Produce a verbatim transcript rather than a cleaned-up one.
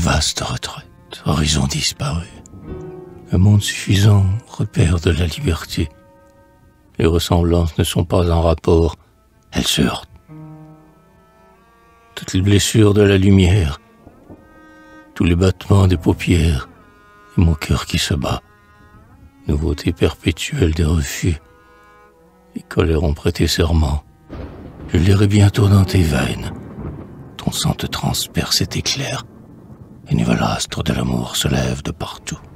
vaste retraite, horizon disparu. Un monde suffisant, repère de la liberté. Les ressemblances ne sont pas en rapport, elles se heurtent. Toutes les blessures de la lumière, tous les battements des paupières, et mon cœur qui se bat. Nouveauté perpétuelle des refus. Les colères ont prêté serment. Je lirai bientôt dans tes veines. Ton sang te transperce et t'éclaire. Et nouvel astre de l'amour se lève de partout.